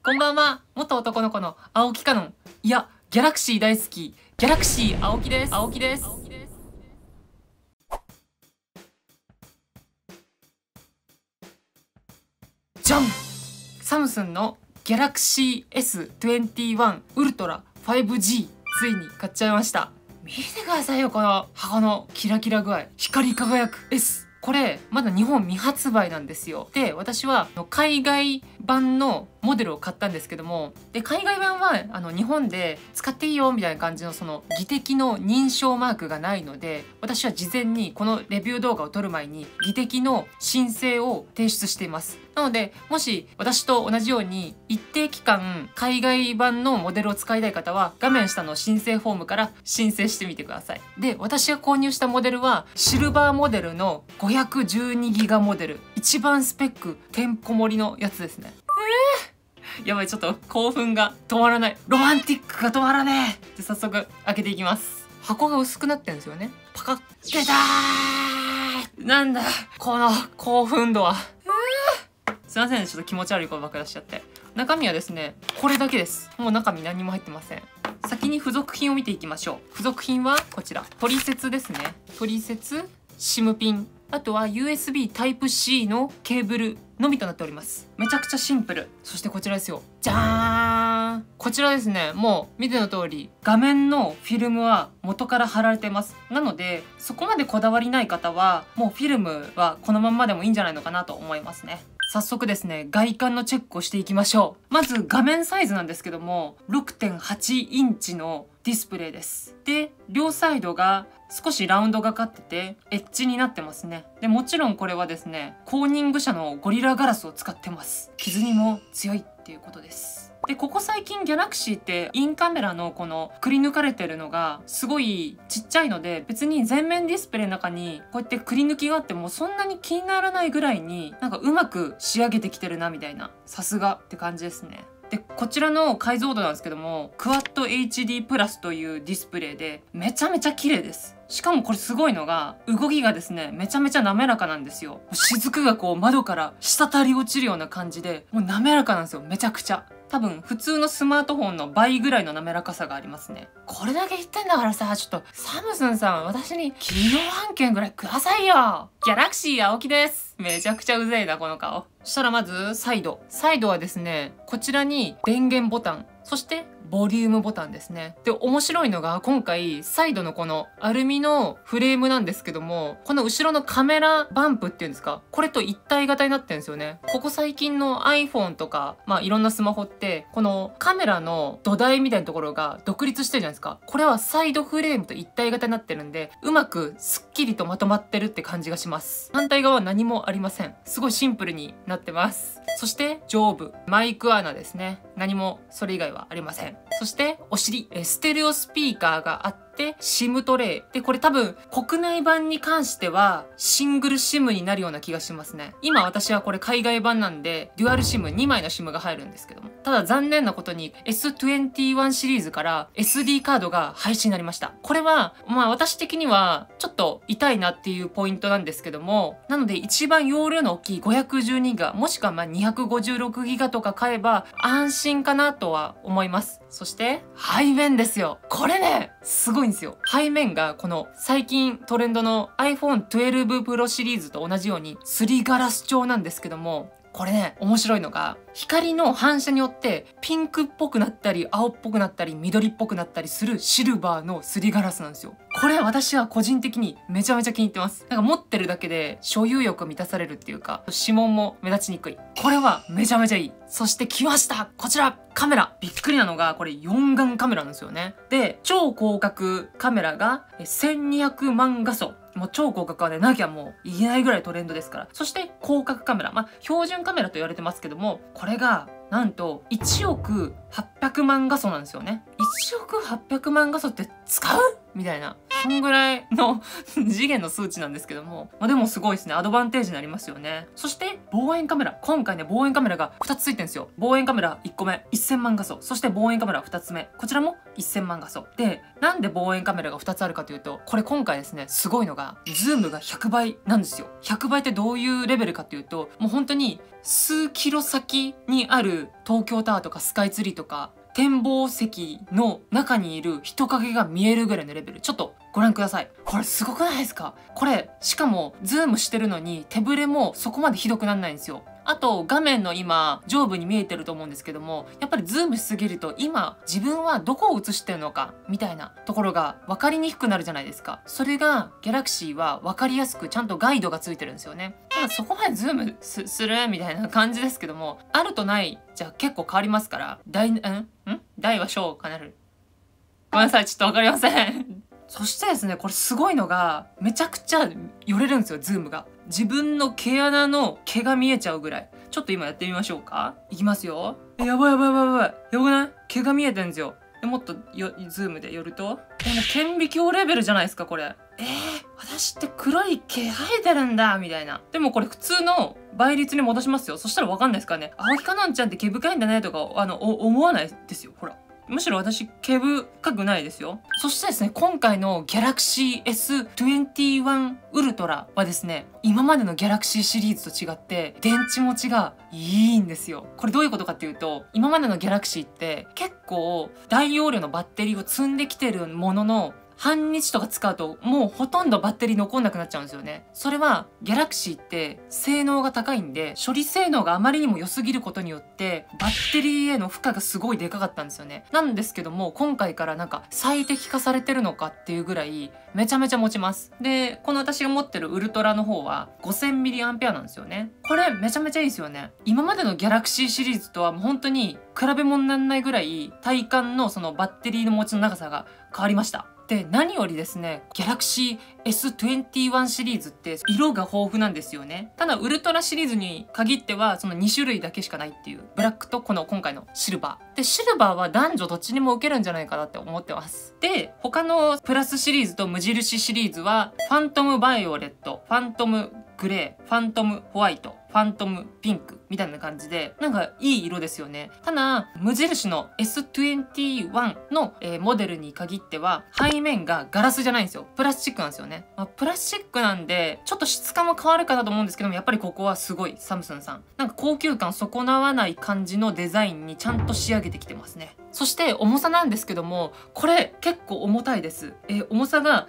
こんばんは。元男の子の青木かのん。いや、ギャラクシー大好き。ギャラクシー青木です。青木です。じゃん。サムスンのギャラクシー S21 ウルトラ 5G ついに買っちゃいました。見てくださいよ、この箱のキラキラ具合。光り輝く S。これまだ日本未発売なんですよ。で、私は海外版のモデルを買ったんですけども、で海外版は日本で使っていいよみたいな感じのその技的の認証マークがないので、私は事前にこのレビュー動画を撮る前に技的の申請を提出しています。なので、もし私と同じように一定期間海外版のモデルを使いたい方は、画面下の申請フォームから申請してみてください。で、私が購入したモデルはシルバーモデルの512ギガモデル、一番スペックてんこ盛りのやつですね。やばい、ちょっと興奮が止まらない。ロマンティックが止まらねえ。で、早速開けていきます。箱が薄くなってるんですよね。パカッ。出たー。なんだこの興奮度は。すいません、ちょっと気持ち悪いことばっかり出しちゃって。中身はですね、これだけです。もう中身何も入ってません。先に付属品を見ていきましょう。付属品はこちら。トリセツですね。トリセツ、SIM ピン。あとは USB Type-C のケーブルのみとなっております。めちゃくちゃシンプル。そしてこちらですよ。じゃーん。こちらですね、もう見ての通り、画面のフィルムは元から貼られてます。なので、そこまでこだわりない方は、もうフィルムはこのまんまでもいいんじゃないのかなと思いますね。早速ですね、外観のチェックをしていきましょう。まず画面サイズなんですけども、6.8 インチのディスプレイです。で、両サイドが少しラウンドがかってて、エッジになってますね。で、もちろんこれはですね、コーニング社のゴリラガラスを使ってます。傷にも強いっていうことです。で、ここ最近ギャラクシーってインカメラのこのくり抜かれてるのがすごいちっちゃいので、別に全面ディスプレイの中にこうやってくり抜きがあってもそんなに気にならないぐらいになんかうまく仕上げてきてるなみたいな、さすがって感じですね。で、こちらの解像度なんですけども、クワッド HD プラスというディスプレイでめちゃめちゃ綺麗です。しかもこれすごいのが、動きがですね、めちゃめちゃ滑らかなんですよ。雫がこう窓から滴り落ちるような感じで、もう滑らかなんですよ、めちゃくちゃ。多分普通のスマートフォンの倍ぐらいの滑らかさがありますね。これだけ言ってんだからさ、ちょっとサムスンさん、私に企業案件ぐらいくださいよ。ギャラクシー青木です。めちゃくちゃうぜえな、この顔。そしたらまずサイドはですね、こちらに電源ボタン、そしてボリュームボタンですね。で、面白いのが今回サイドのこのアルミのフレームなんですけども、この後ろのカメラバンプっていうんですか、これと一体型になってるんですよね。ここ最近の iPhone とか、まあいろんなスマホってこのカメラの土台みたいなところが独立してるじゃないですか。これはサイドフレームと一体型になってるんで、うまくスッキリとまとまってるって感じがします。反対側は何もありません。すごいシンプルになってます。そして上部、マイク穴ですね。何もそれ以外はありません。そしてお尻、ステレオスピーカーがあって、SIM トレイ。で、これ多分国内版に関してはシングル SIM になるような気がしますね。今私はこれ海外版なんで、デュアル SIM、2枚の SIM が入るんですけども。ただ残念なことに S21 シリーズから SD カードが廃止になりました。これは、まあ私的にはちょっと痛いなっていうポイントなんですけども、なので一番容量の大きい512ギガ、もしくはまあ256ギガとか買えば安心かなとは思います。そして背面ですよ。これね、すごいんですよ。背面がこの最近トレンドの iPhone 12 Pro シリーズと同じようにすりガラス調なんですけども、これね、面白いのが、光の反射によってピンクっぽくなったり、青っぽくなったり、緑っぽくなったりするシルバーのすりガラスなんですよ。これ私は個人的にめちゃめちゃ気に入ってます。なんか持ってるだけで所有欲満たされるっていうか、指紋も目立ちにくい。これはめちゃめちゃいい。そして来ました。こちら、カメラ。びっくりなのが、これ4眼カメラなんですよね。で、超広角カメラが1200万画素。もう超広角はね、なきゃもういけないぐらいトレンドですから。そして広角カメラ。まあ、標準カメラと言われてますけども、これが、なんと、1億800万画素なんですよね。1億800万画素って使う？ みたいな、そんぐらいの次元の数値なんですけども、でもすごいですね。アドバンテージになりますよね。そして望遠カメラ、今回ね望遠カメラが2つついてるんですよ。望遠カメラ1個目1000万画素、そして望遠カメラ2つ目こちらも1000万画素で、なんで望遠カメラが2つあるかというと、これ今回ですねすごいのがズームが100倍なんですよ。100倍ってどういうレベルかというと、もう本当に数キロ先にある東京タワーとかスカイツリーとか展望席の中にいる人影が見えるぐらいのレベル。ちょっとご覧ください。これすごくないですか？これしかもズームしてるのに手ブレもそこまでひどくなんないんですよ。あと画面の今上部に見えてると思うんですけども、やっぱりズームしすぎると今自分はどこを映してるのかみたいなところが分かりにくくなるじゃないですか。それがギャラクシーは分かりやすくちゃんとガイドがついてるんですよね。ただそこまでズームするみたいな感じですけども、あるとないじゃ結構変わりますから、大は小かなる。ごめんなさい、ちょっと分かりません。そしてですね、これすごいのがめちゃくちゃ寄れるんですよ、ズームが。自分の毛穴の毛が見えちゃうぐらい。ちょっと今やってみましょうか。いきますよ。やばいやばいやばいやばい。やばくない？毛が見えてんですよ。でもっとズームで寄ると、もう顕微鏡レベルじゃないですかこれ。私って黒い毛生えてるんだみたいな。でもこれ普通の倍率に戻しますよ。そしたらわかんないですからね。青木かのんちゃんって毛深いんだねとか思わないですよ。ほら。むしろ私毛深くないですよ。そしてですね、今回の Galaxy S21 Ultra はですね、今までの Galaxy シリーズと違って電池持ちがいいんですよ。これどういうことかっていうと、今までの Galaxy って結構大容量のバッテリーを積んできてるものの、半日とか使うともうほとんどバッテリー残んなくなっちゃうんですよね。それはギャラクシーって性能が高いんで、処理性能があまりにも良すぎることによってバッテリーへの負荷がすごいでかかったんですよね。なんですけども今回からなんか最適化されてるのかっていうぐらいめちゃめちゃ持ちます。でこの私が持ってるウルトラの方は 5000mAh なんですよね。これめちゃめちゃいいですよね。今までのギャラクシーシリーズとはもう本当に比べ物にならないぐらい体感のそのバッテリーの持ちの長さが変わりました。で何よりですね、Galaxy S21 シリーズって色が豊富なんですよね。ただウルトラシリーズに限ってはその2種類だけしかないっていう、ブラックとこの今回のシルバーで、シルバーは男女どっちにも受けるんじゃないかなって思ってます。で他のプラスシリーズと無印シリーズはファントムバイオレット、ファントムグレー、ファントムホワイト、ファントムピンクみたいな感じで、なんかいい色ですよね。ただ無印の S21 の、モデルに限っては背面がガラスじゃないんですよ。プラスチックなんですよね。プラスチックなんでちょっと質感も変わるかなと思うんですけども、やっぱりここはすごいサムスンさんなんか高級感損なわない感じのデザインにちゃんと仕上げてきてますね。そして重さなんですけども、これ結構重たいです。重さが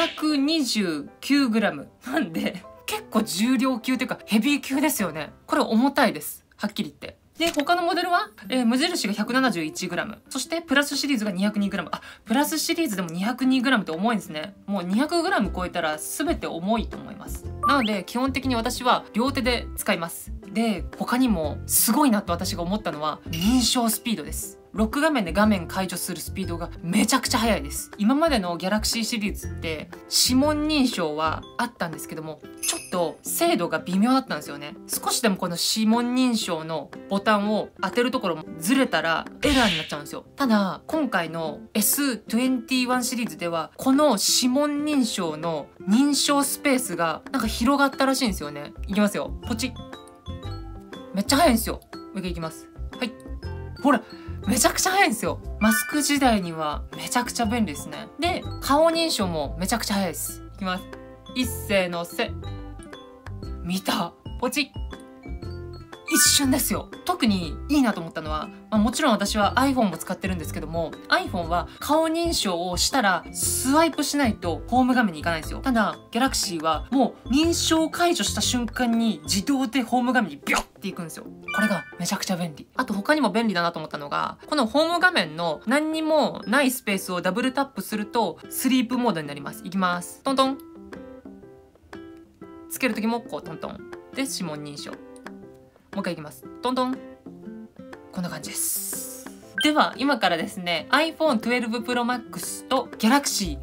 229g なんで結構重量級というかヘビー級ですよね。これ重たいです。はっきり言って。で、他のモデルは、無印が 171g。そしてプラスシリーズが 202g。プラスシリーズでも 202g って重いんですね。もう 200g 超えたら全て重いと思います。なので、基本的に私は両手で使います。で、他にもすごいなと私が思ったのは認証スピードです。ロック画面で画面解除するスピードがめちゃくちゃ速いです。今までの Galaxy シリーズって指紋認証はあったんですけども、ちょっと精度が微妙だったんですよね。少しでもこの指紋認証のボタンを当てるところもずれたらエラーになっちゃうんですよ。ただ今回の S21 シリーズではこの指紋認証の認証スペースがなんか広がったらしいんですよね。いきますよ。ポチッ。めっちゃ速いんですよ。もう一回いきます。はい。ほら。めちゃくちゃ早いんですよ。マスク時代にはめちゃくちゃ便利ですね。で、顔認証もめちゃくちゃ早いです。いきます。一斉のせ。見た。ポチッ。一瞬ですよ。特にいいなと思ったのは、もちろん私は iPhone も使ってるんですけども、 iPhone は顔認証をしたらスワイプしないとホーム画面に行かないんですよ。ただ Galaxy はもう認証解除した瞬間に自動でホーム画面にビョッていくんですよ。これがめちゃくちゃ便利。あと他にも便利だなと思ったのが、このホーム画面の何にもないスペースをダブルタップするとスリープモードになります。いきます。トントン。つける時もこうトントンで指紋認証。もう一回いきます。トントン。こんな感じです。 では今からですね iPhone 12 Pro Max と Galaxy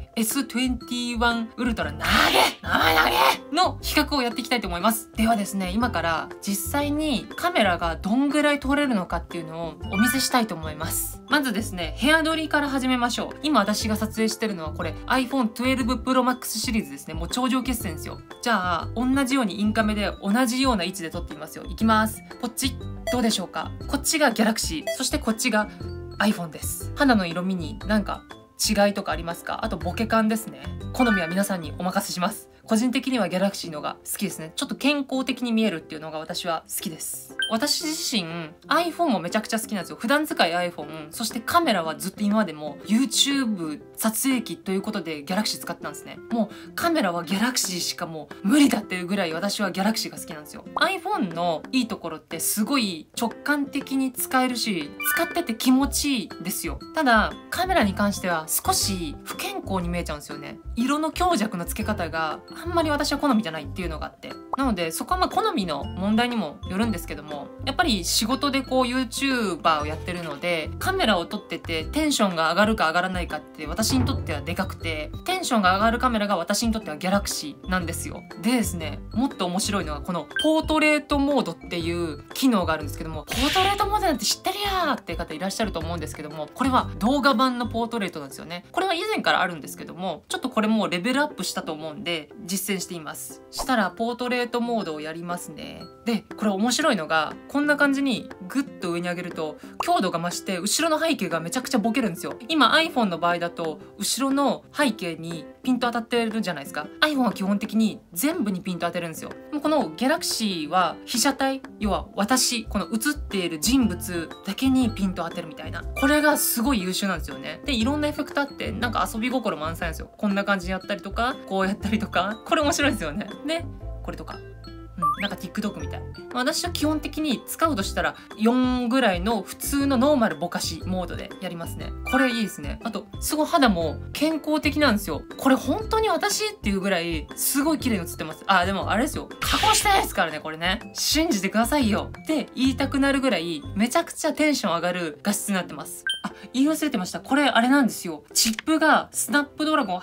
S21 Ultra 投げの比較をやっていきたいと思います。ではですね今から実際にカメラがどんぐらい撮れるのかっていうのをお見せしたいと思います。まずですね部屋撮りから始めましょう。今私が撮影してるのはこれ iPhone 12 Pro Max シリーズですね。もう頂上決戦ですよ。じゃあ同じようにインカメで同じような位置で撮ってみますよ。いきます。こっちどうでしょうか。こっちが Galaxy、 そしてこっちが iPhone です。肌の色味になんか違いとかありますか？あとボケ感ですね。好みは皆さんにお任せします。個人的にはギャラクシーのが好きですね。ちょっと健康的に見えるっていうのが私は好きです。私自身 iPhone もめちゃくちゃ好きなんですよ。普段使い iPhone、 そしてカメラはずっと今までも YouTube 撮影機ということでギャラクシー使ってたんですね。もうカメラはギャラクシーしかもう無理だっていうぐらい私はギャラクシーが好きなんですよ。 iPhone のいいところってすごい直感的に使えるし使ってて気持ちいいですよ。ただカメラに関しては少し不健康に見えちゃうんですよね。色の強弱の付け方があんまり私は好みじゃないっていうのがあって、なのでそこはまあ好みの問題にもよるんですけども、やっぱり仕事でこう YouTuber をやってるのでカメラを撮っててテンションが上がるか上がらないかって私にとってはでかくて、テンションが上がるカメラが私にとってはギャラクシーなんですよ。でですねもっと面白いのはこのポートレートモードっていう機能があるんですけども、ポートレートモードなんて知ってるやーって方いらっしゃると思うんですけども、これは動画版のポートレートなんですよね。これは以前からあるんですけどもちょっとこれもうレベルアップしたと思うんで実践しています。したらポートレートモードをやりますね。でこれ面白いのがこんな感じにグッと上に上げると強度が増して後ろの背景がめちゃくちゃボケるんですよ。今 iPhone の場合だと後ろの背景にピント当たってるじゃないですか。 iPhone は基本的に全部にピント当てるんですよ。でもこの Galaxy は被写体、要は私この写っている人物だけにピント当てるみたいな、これがすごい優秀なんですよね。でいろんなエフェクトあってなんか遊び心満載なんですよ。こんな感じでやったりとかこうやったりとか、これ面白いですよね。でこれとかなんか TikTok みたい。私は基本的に使うとしたら4ぐらいの普通のノーマルぼかしモードでやりますね。これいいですね。あとすごい肌も健康的なんですよ。これ本当に私っていうぐらいすごい綺麗に映ってます。あ、でもあれですよ、加工してないですからねこれね。信じてくださいよって言いたくなるぐらいめちゃくちゃテンション上がる画質になってます。あ、言い忘れてました。これあれなんですよ、チップがスナップドラゴン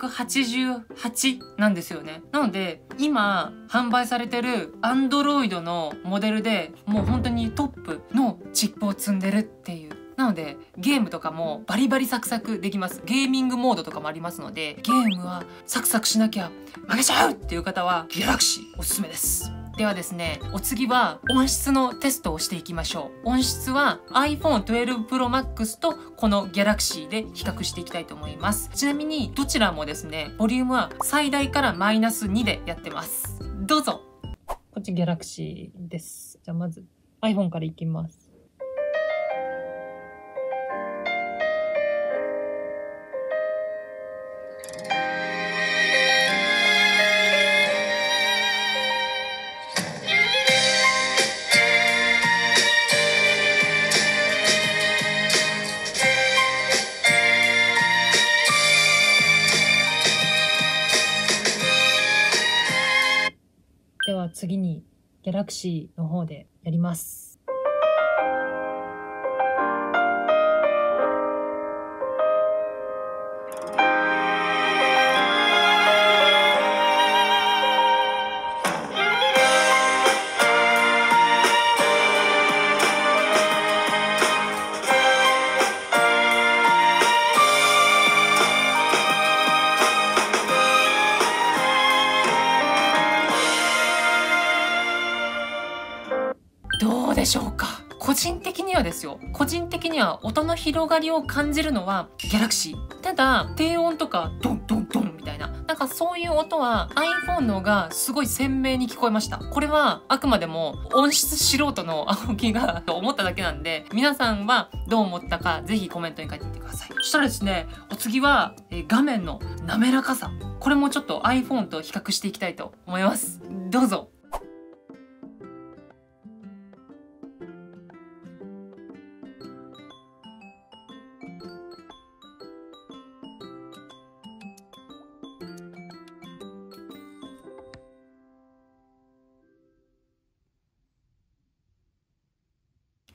888なんですよね。なので今販売されてる Android のモデルでもう本当にトップのチップを積んでるっていう。なのでゲームとかもバリバリサクサクできます。ゲーミングモードとかもありますのでゲームはサクサクしなきゃ負けちゃうっていう方は Galaxy おすすめです。ではですねお次は音質のテストをしていきましょう。音質は iPhone 12 Pro Max とこの Galaxy で比較していきたいと思います。ちなみにどちらもですねボリュームは最大からマイナス2でやってます。どうぞ。こっち Galaxy です。じゃあまず iPhone からいきます。では次に Galaxy の方でやります。どうでしょうか。個人的にはですよ、個人的には音の広がりを感じるのは Galaxy。ただ低音とかドンドンドンみたいななんかそういう音は iPhone のがすごい鮮明に聞こえました。これはあくまでも音質素人の青木がと思っただけなんで、皆さんはどう思ったかぜひコメントに書いてみてください。そしたらですねお次は画面の滑らかさ、これもちょっと iPhone と比較していきたいと思います。どうぞ。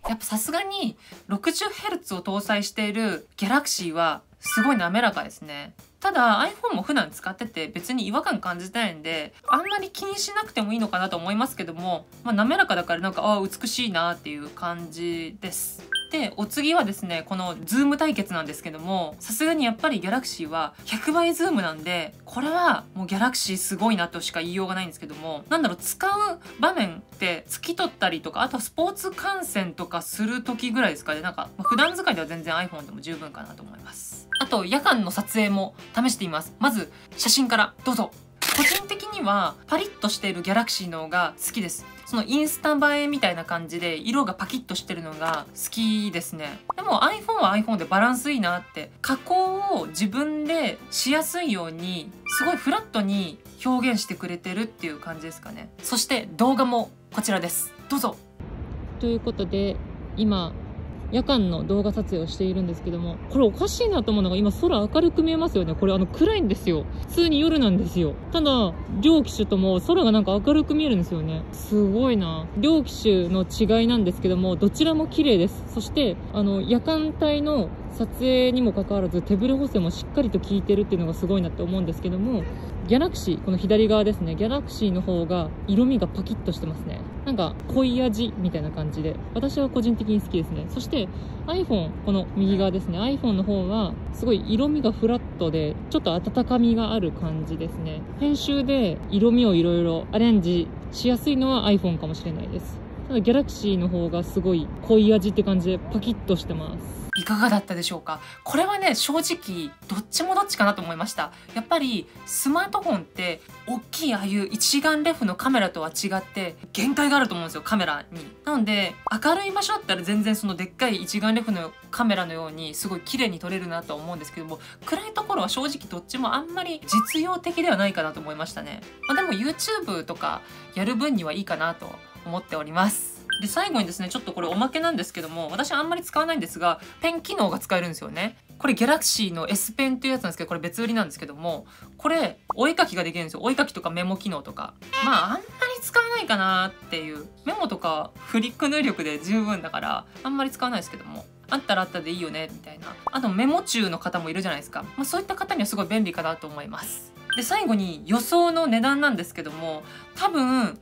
やっぱさすがに 60Hz を搭載しているギャラクシーはすごい滑らかですね。ただ iPhone も普段使ってて別に違和感感じないんで、あんまり気にしなくてもいいのかなと思いますけども、滑らかだからなんか美しいなっていう感じです。でお次はですね、このズーム対決なんですけども、さすがにやっぱりギャラクシーは100倍ズームなんで、これはもうギャラクシーすごいなとしか言いようがないんですけども、使う場面って突き取ったりとか、あとはスポーツ観戦とかする時ぐらいですかね。普段使いでは全然 iPhone でも十分かなと思います。あと夜間の撮影も試しています。まず写真からどうぞ。個人的にはパリッとしているギャラクシーの方が好きです。そのインスタ映えみたいな感じで色がパキッとしてるのが好きですね。でも iPhone は iPhone でバランスいいなって、加工を自分でしやすいようにすごいフラットに表現してくれてるっていう感じですかね。そして動画もこちらです。どうぞ。ということで今夜間の動画撮影をしているんですけども、これおかしいなと思うのが、今空明るく見えますよね。これ暗いんですよ。普通に夜なんですよ。ただ両機種とも空がなんか明るく見えるんですよね。すごいな。両機種の違いなんですけども、どちらも綺麗です。そして夜間帯の撮影にもかかわらず手ブレ補正もしっかりと効いてるっていうのがすごいなって思うんですけども、ギャラクシー、この左側ですね、ギャラクシーの方が色味がパキッとしてますね。なんか濃い味みたいな感じで、私は個人的に好きですね。そして iPhone、 この右側ですね、 iPhone の方はすごい色味がフラットでちょっと温かみがある感じですね。編集で色味をいろいろアレンジしやすいのは iPhone かもしれないです。ただギャラクシーの方がすごい濃い味って感じでパキッとしてます。いかがだったでしょうか。これはね、正直どっちもどっちかなと思いました。やっぱりスマートフォンって大きいああいう一眼レフのカメラとは違って限界があると思うんですよ、カメラに。なので明るい場所だったら全然そのでっかい一眼レフのカメラのようにすごい綺麗に撮れるなとは思うんですけども、暗いところは正直どっちもあんまり実用的ではないかなと思いましたね。でも YouTube とかやる分にはいいかなと思っております。で最後にですね、ちょっとこれおまけなんですけども、私あんまり使わないんですがペン機能が使えるんですよね。これギャラクシーの S ペンっていうやつなんですけど、これ別売りなんですけども、これお絵描きができるんですよ。お絵描きとかメモ機能とか。あんまり使わないかなっていう。メモとかフリック入力で十分だからあんまり使わないですけども、あったらあったでいいよねみたいな。あとメモ中の方もいるじゃないですか。そういった方にはすごい便利かなと思います。で最後に予想の値段なんですけども、多分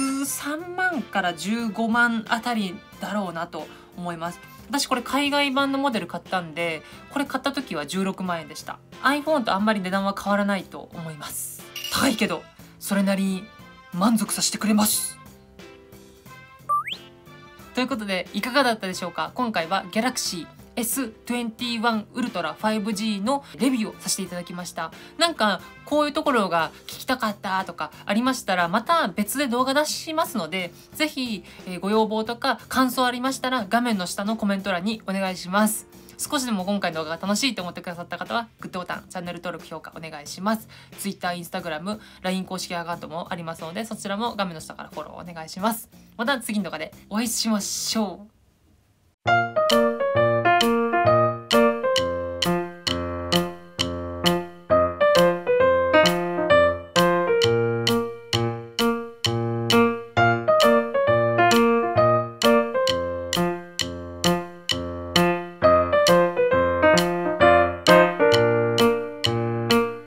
13万から15万あたりだろうなと思います。私これ海外版のモデル買ったんで、これ買った時は16万円でした。 iPhone とあんまり値段は変わらないと思います。高いけどそれなりに満足させてくれます。ということでいかがだったでしょうか。今回は Galaxy S21 Ultra 5G のレビューをさせていただきました。なんかこういうところが聞きたかったとかありましたら、また別で動画出しますので、ぜひご要望とか感想ありましたら画面の下のコメント欄にお願いします。少しでも今回の動画が楽しいと思ってくださった方はグッドボタン、チャンネル登録、評価お願いします。Twitter、Instagram、LINE 公式アカウントもありますので、そちらも画面の下からフォローお願いします。また次の動画でお会いしましょう。